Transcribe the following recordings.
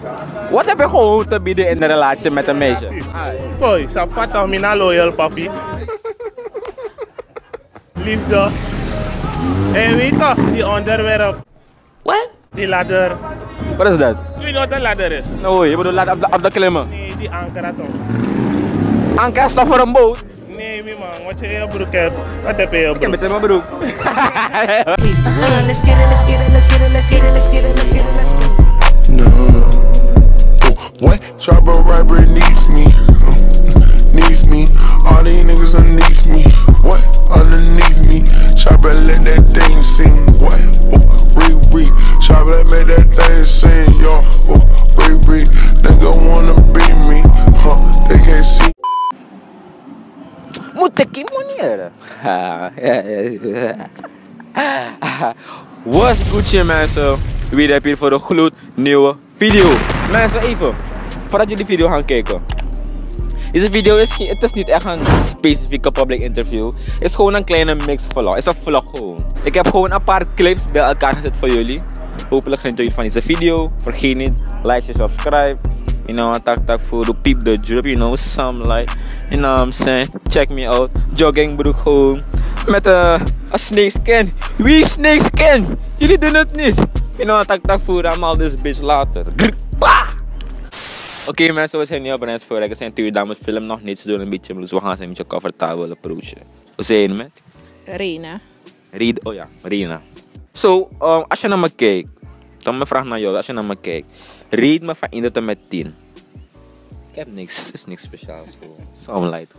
Wat heb je gewoon te bieden in de relatie met een meisje? Boy, sapata mina loyal papi. Liefde. En weet toch, die onderwerp. Wat? Die ladder. Wat is dat? Weet je wat een ladder is? Nou, je bedoelt laat op de klimmen. Nee, die anker toch. Anker is toch voor een boot? Nee, mi man, wat je in je broek hebt. Wat heb je in je Ik heb broek? het in mijn broek. Let's get it, let's get it, let's get it, let's get it, let's get it, let's get it, let's get it. No. What? Chopper right needs me. Needs me. All these niggas underneath me. What? Underneath me. Chopper let that thing sing. What? Re. Chopper let that thing sing. Yo. Re. Nigga wanna be me. They can't see. Moet ik die manier? What's Gucci mensen? Weer heb hier voor een gloednieuwe video. Mensen even, voordat jullie die video gaan kijken. Deze video is niet echt een specifieke public interview. Het is gewoon een kleine mix vlog. Het is een vlog gewoon. Ik heb gewoon een paar clips bij elkaar gezet voor jullie. Hopelijk genieten jullie van deze video. Vergeet niet, like, subscribe. You know, tak voor de peep the drip, you know, some like, you know what I'm saying? Check me out, joggingbroek gewoon, met een snakeskin. Wie snakeskin? Jullie doen het niet. You know, tak voor, allemaal this bitch later. Oké mensen, we zijn nu op Renspoor. Er zijn 2 dames, film nog niets doen, een beetje blues. We gaan ze een beetje comfortabel approachen. Hoe zijn jullie met? Rena. Oh ja, Rena. So, als je naar me kijkt, dan mijn vraag naar jou, als je naar me kijkt. Rate me van 1 tot en met 10. Ik heb niks, het is niks speciaals. Some light.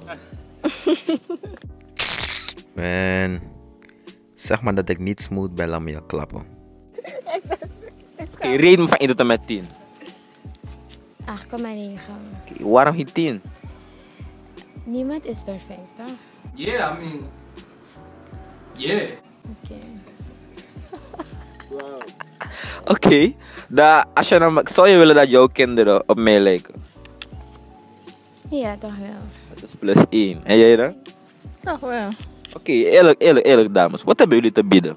Man, zeg maar dat ik niet smooth ben, laat me je klappen. Oké, rate me van 1 tot en met 10. 8,9. Okay, waarom geen 10? Niemand is perfect, toch? Yeah, I mean, yeah. Oké. Oké, als je nou, zou je willen dat jouw kinderen op mij lijken? Ja, toch wel. Dat is plus 1. En jij dan? Toch wel. Oké, eerlijk dames. Wat hebben jullie te bieden?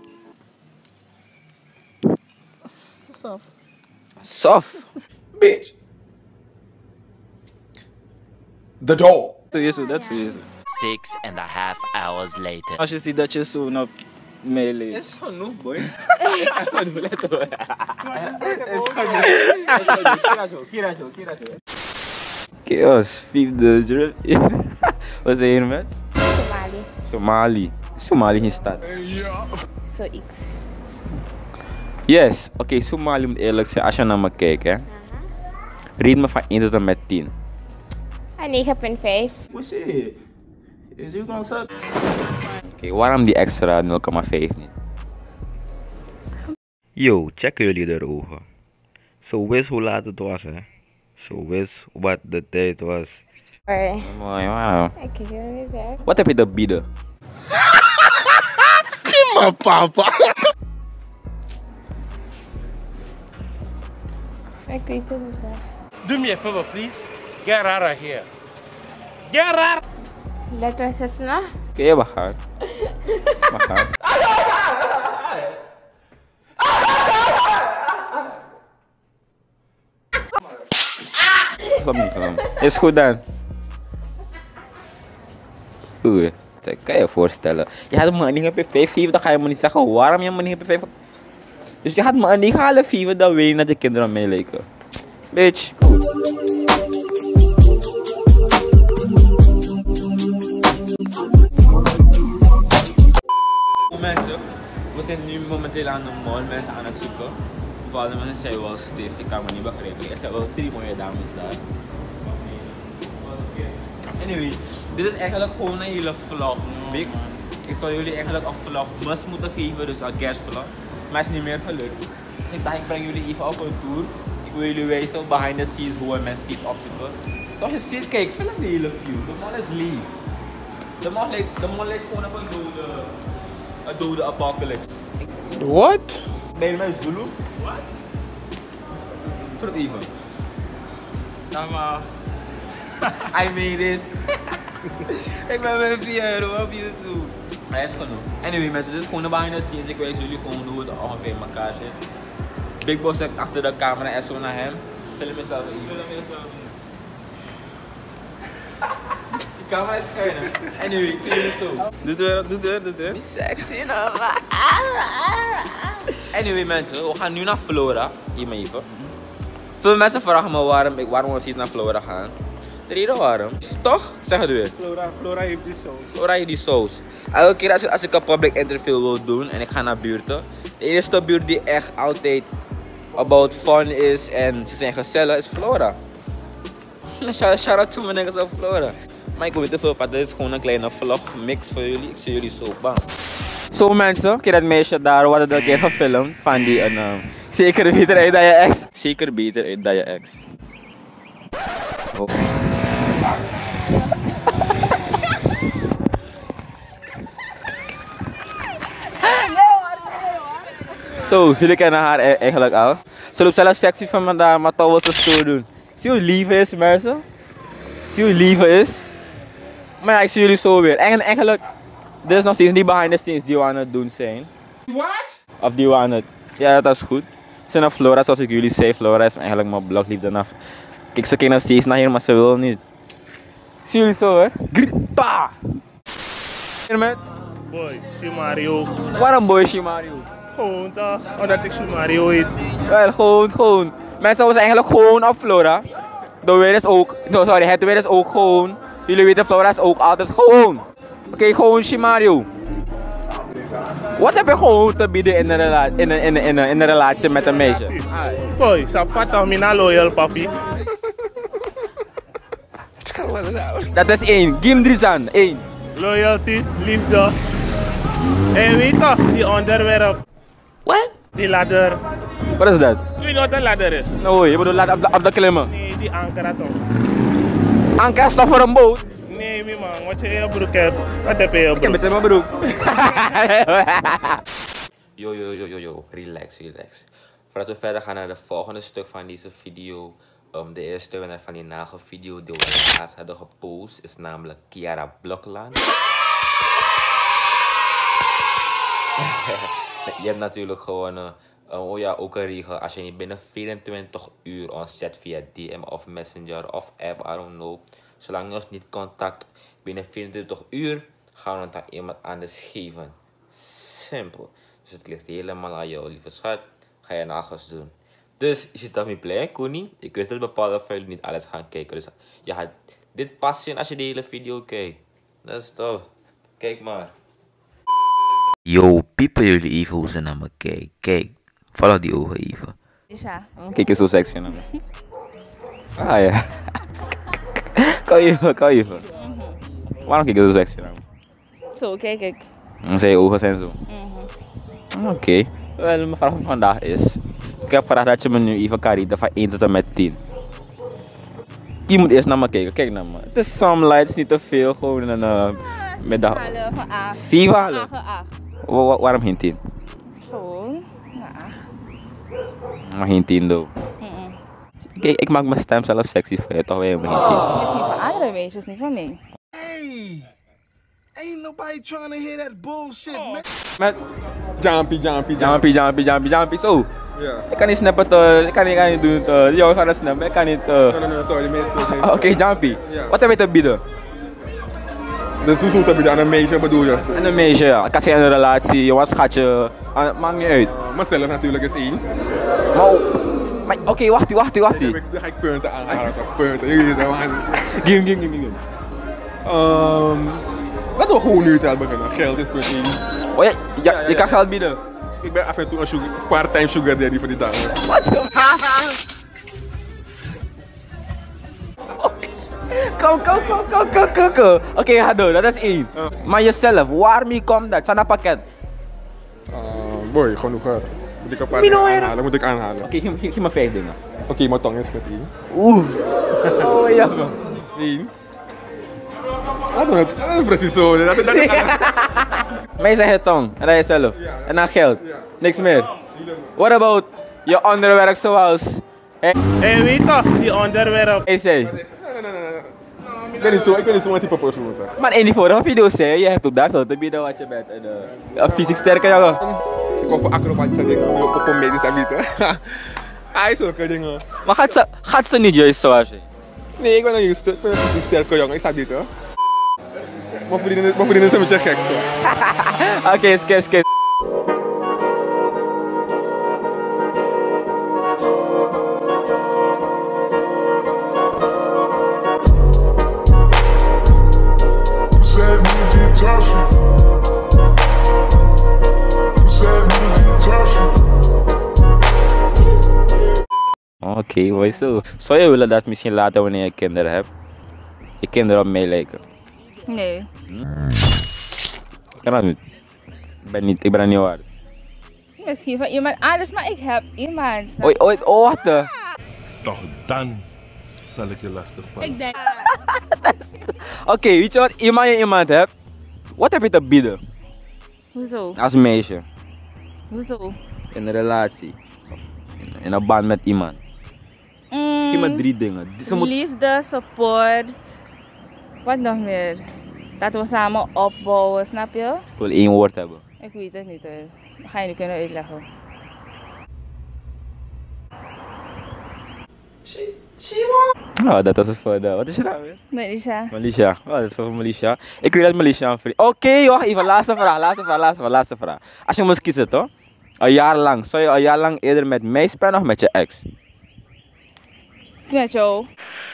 Sof. Sof? Bitch. The door. Sowieso, dat sowieso. 6.5 hours later. Als je ziet dat je zo'n op mij leeft. Is genoeg, boy. Chaos, vijfde drip. Wat zijn hier met? Somali. Somali geen stad. Zoiets. Yes, oké, Somali moet eerlijk zijn. Als je naar me kijkt, hè. Rate me van 1 tot en met 10. 9,5. Well, shit. Is you gonna suck? Oké, waarom die extra 0,5 niet? Yo, checken jullie de ogen. Zo wist hoe laat het was, hè. Zo wist wat de tijd was. Mooi, wauw. Oké, weer weg. Wat heb je te bieden? My papa. Ik weet het niet. Do me a favor, please. Get out of here. Get out. Dat was het nog. Oké, we gaan. We gaan. Is goed dan. Oeh, dat kan je je voorstellen. Je had me een 9,5 geven, dan ga je me niet zeggen waarom je me een 9,5. Dus je had me een 9,5 geven, dan weet je dat de kinderen mee lijken. Bitch, cool. Mensen, we zijn nu momenteel aan de mall, mensen aan het zoeken. Bepaalde mensen zijn wel stief, ik kan me niet begrijpen. Er zijn wel 3 mooie dames daar. Anyway, dit is eigenlijk gewoon een hele vlog mix. Ik zou jullie eigenlijk een vlog must moeten geven, dus een kerstvlog. Maar het is niet meer gelukt. Dus ik dacht ik breng jullie even op een tour. Ik wil jullie wijzen behind the scenes hoe mensen iets opzoeken. Zoals je ziet, kijk, film de hele view. De mall is leeg. De mall lijkt gewoon op een dode apocalypse. What? Ben je met Zulu? What? Goed even. Tama. I made it. Ik ben met Pierre op YouTube. Hij is genoeg. Anyway mensen, dit is gewoon de behind the scenes. Ik wijs jullie gewoon hoe het ongeveer in elkaar zit. Big Boss zit achter de camera en zo naar hem. Film jezelf. Die camera is schuin, hè? Anyway, ik zie jullie zo. Doe het. Sexy, nou. Anyway, mensen, we gaan nu naar Flora. Hier maar even. Veel mensen vragen me waarom we steeds naar Flora gaan. De reden waarom is toch? Zeg het weer. Flora heeft die saus. Flora heeft die saus. Elke keer als ik een public interview wil doen en ik ga naar buurten. De eerste buurt die echt altijd about fun is en ze zijn gezellig is Flora. Shout out to mijn niggas op Flora. Maar ik wil niet te veel praten, dit is gewoon een kleine vlog mix voor jullie. Ik zie jullie zo, bang. Zo mensen, kijk dat meisje daar, we hadden dat een keer gefilmd van die zeker beter uit dan je ex. Zeker beter uit dan je ex. Oh. Zo, jullie kennen haar eigenlijk al. Ze loopt zelfs sexy van me daar, maar toch wil ze stoer doen. Zie hoe lief is, mensen? Zie hoe lief is? Maar ja, ik zie jullie zo weer. Eigenlijk, dit is nog steeds die behind the scenes die we aan het doen zijn. What? Of die we aan het... Ja, dat is goed. We zijn naar Flora, zoals ik jullie zei. Flora is eigenlijk mijn blogliefde af. Kijk, ze kijkt nog steeds naar hier, maar ze wil niet. Zie jullie zo, hè? Pa! Boy, Shimario. Waarom boy Shimario? Gewoon toch, omdat ik Shimario heet. Wel, gewoon. Mensen, we zijn eigenlijk gewoon op Flora. De weer is ook... het weer is ook gewoon. Jullie weten, Flora is ook altijd gewoon. Oké, gewoon Shimario. Wat heb je gewoon te bieden in een relatie met een meisje? Boy, sapata mina loyal papi. Dat is 1. Give 3 aan. 1. Loyalty, liefde. En weet toch, die onderwerp. What? Die ladder. Wat is dat? Weet je wat een ladder is? Nou, je bedoelt ladder op de klimmen. Nee, die anker toch. Anker is toch voor een boot? Nee, man, wat je in je broek hebt. Wat heb je in je broek? Ik heb het in mijn broek. Yo, relax. Voordat we verder gaan naar het volgende stuk van deze video. De eerste winnaar van die nagelvideo die we laatst hadden gepost is namelijk Kiara Blokland. Je hebt natuurlijk gewoon ook een regel. Als je niet binnen 24 uur ons chat via DM of Messenger of app, I don't know. Zolang je ons niet contact binnen 24 uur, gaan we het aan iemand anders geven. Simpel. Dus het ligt helemaal aan jou, lieve schat. Ga je nagels doen. Dus je zit daarmee blij, Koenie. Ik wist dat bepaalde van jullie niet alles gaan kijken. Dus je gaat dit passen als je de hele video kijkt. Dat is tof. Kijk maar. Yo, piepen jullie even hoe ze naar me kijken. Kijk, follow die ogen even. Ja. Kijk eens zo sexy naar me. Ah ja. Kan even. Waarom kijk je zo sexy naar me? Zo kijk ik. Zijn ogen zijn zo. Oké. Wel, mijn vraag van vandaag is... Ik heb gevraagd dat je me nu even kan rieden van 1 tot en met 10. Je moet eerst naar me kijken. Kijk naar me. Het is some lights, niet te veel. Gewoon een... met de... 7 halen? Waarom geen 10? Gewoon een 8. Maar geen 10 though. Kijk, ik maak mijn stem zelf sexy voor je, toch weer geen 10. Het is niet van andere meisjes, niet van mij. Hey, ain't nobody trying to hear that bullshit, man. Met... Jumpy. Zo. Ja. Ik kan niet snappen, ik kan niet doen. De jongens gaan snappen, ik kan niet... No, sorry, meestal. Oké, Jumpy. Ja. Wat heb je te bieden? Dus hoe zoet heb je aan een meisje, bedoel je? En een meisje, ja. Ik kan zeggen een relatie, jongens, schatje. Maakt niet uit. Mezelf natuurlijk is 1. Maar oké, wacht. Dan ga ik punten aanhalen, toch? Punten, jullie weten het. Game. Laten we gewoon nu het beginnen. Geld is punt 1. Oh ja, je kan geld bieden. Ik ben af en toe een part-time sugar daddy voor die dames. Wat? Kom. Oké, ga door, dat is 1. Maar jezelf, waarmee komt dat? Zijn dat pakket? Boy, genoeg. Moet ik een paar dingen aanhalen? Moet ik aanhalen? Oké, geef me 5 dingen. Oké, mijn tong is met 1. Oeh. Oh ja man. 1. Dat is precies zo. Maar je zegt je tong, en dan jezelf. En dan geld. Niks meer. What about je onderwerp zoals... En weet toch, die onderwerp. Ik zei. Ik ben niet zo'n type persoon. Maar in die vorige video zei je hebt ook daar veel te bieden wat je bent. Fysiek sterke jongen. Ik kom voor acrobatische dingen op een medische gebied. Hij is zulke dingen. Maar gaat ze niet juist zoals je? Nee, ik ben een sterke jongen, ik sta niet hoor. Mijn vrienden zijn een beetje gek toch? Oké, skip. Oké, mooi zo. Zou je willen dat misschien later wanneer je kinderen hebt, je kinderen op mij lijken? Nee. Kan dat niet? Ik ben er niet waar. Misschien van iemand anders, maar ik heb iemand. Ooit, wat de? Toch dan zal ik je lastig vallen. Ik denk. Oké, weet je wat? Iemand hebt, wat heb je te bieden? Hoezo? Als meisje. Hoezo? In een relatie. Of in een band met iemand. Geef me 3 dingen. Liefde, support. Wat nog meer? Dat we samen opbouwen, snap je? Ik wil 1 woord hebben. Ik weet het niet hoor. Dat ga je niet kunnen uitleggen. Oh, dat was het voor de... Wat is je naam weer? Melissa. Melissa. Oh, dat is voor Melissa. Ik weet dat Melissa een vriend... Oké, wacht even. Laatste vraag. Als je moest kiezen, toch? Een jaar lang. Zou je een jaar lang eerder met mij spelen of met je ex? Met jou.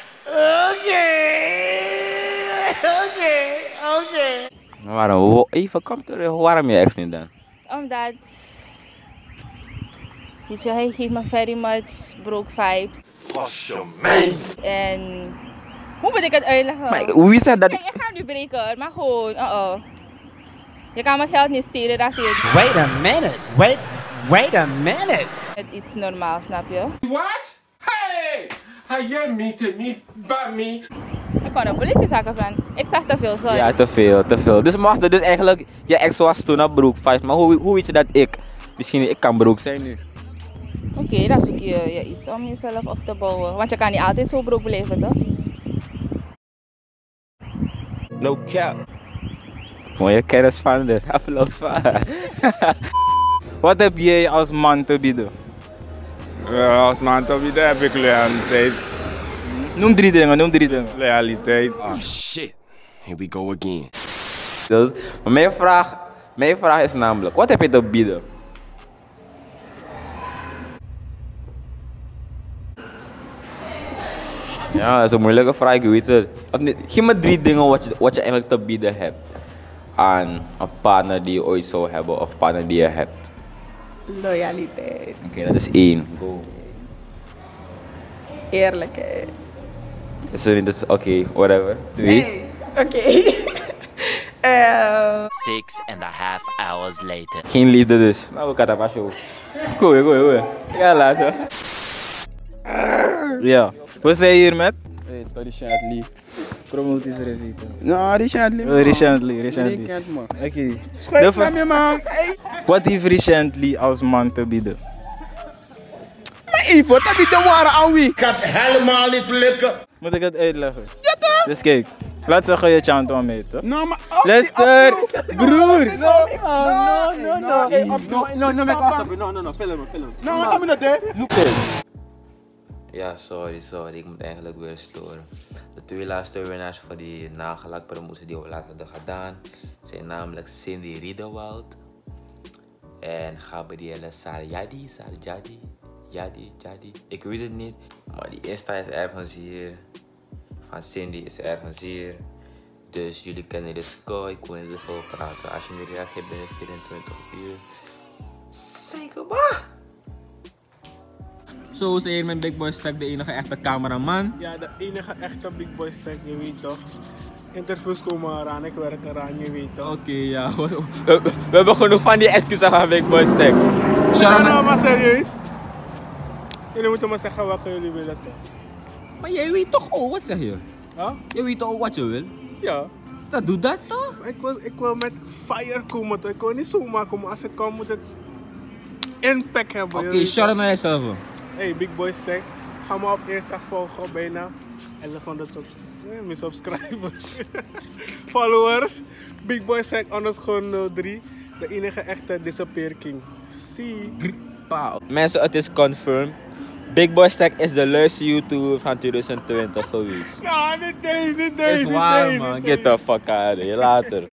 Oké. Waarom? Even, kom terug. Waarom je ex niet dan? Omdat... Weet je, hij geeft me very much broke vibes. En... Hoe moet ik het uitleggen? Maar wie zei dat? Kijk, ik ga hem nu breken, maar gewoon, Je kan mijn geld niet stelen, dat is het. Wait a minute. Het is iets normaals, snap je? What? Hey! Jij meet me, bij me. Ik kon een politiezaken van. Ik zag te veel, sorry. Ja, te veel. Dus eigenlijk, je ex was toen op broek 5. Maar hoe weet je dat misschien ik kan broek zijn nu? Oké, dan zoek je iets om jezelf op te bouwen. Want je kan niet altijd zo broek blijven, toch? No cap. Mooie kennis van de applaus van. Wat heb jij als man te bieden? Als man te bieden heb ik loyaliteit. Noem 3 dingen. Loyaliteit. Oh shit. Here we go again. Dus, maar mijn vraag is namelijk, wat heb je te bieden? Ja, dat is een moeilijke vraag, ik weet het. Geef me 3 dingen wat je eigenlijk te bieden hebt aan een partner die je ooit zou hebben of partner die je hebt. Loyaliteit. Oké, dat is 1. Go. Eerlijkheid. Oké, whatever. 2. Nee, oké. 6.5 hours later. Geen liefde dus. Nou, we gaan dat show. Goed. Ja, later. Ja. We zijn hier met? Recently. Promoties review. Nou, recently. Recently. Oké. Schrijf van je man. Wat heeft recently als man te bieden? Maar even, dat is de ware aan wie? Gaat helemaal niet lukken. Moet ik het uitleggen? Ja toch? Dus kijk. Laat zeggen je chant aan mij, toch? Nou, maar... Luister, broer. No, film. Nou, kom je dat, hè? Ja, sorry. Ik moet eigenlijk weer storen. De 2 laatste winnaars voor die nagelakpromotie die we later hebben gedaan zijn namelijk Cindy Riedewald en Gabrielle Sarjadi. Ik weet het niet, maar die Insta is ergens hier. Van Cindy is ergens hier. Dus jullie kennen de score. Ik wil niet ervoor praten. Als je niet reageert binnen 24 uur, say goodbye. Zo is hier mijn Big Boy Stack, de enige echte cameraman. Ja, de enige echte Big Boy Stack, je weet toch. Interviews komen eraan, ik werk eraan, je weet toch. Oké, ja. We hebben genoeg van die excuses van Big Boy Stack. Nou, maar serieus. Jullie moeten maar zeggen wat jullie willen zeggen. Maar jij weet toch ook wat zeg je? Huh? Je weet toch ook wat je wil? Ja. Dat doet dat toch? Ik wil met fire komen, toch? Ik wil niet zomaar komen. Als ik kom moet het impact hebben. Oké, shout naar jezelf. Hey, Big Boy Stack. Ga me op Insta volgen, bijna 1100 subscribers. Followers. Big Boy Stack _03. De enige echte Disappear King. Zie. Mensen, het is confirmed. Big Boy Stack is de luiste YouTuber van 2020 geweest. Ja, dit Is waar, man. Get the fuck out of here. Later.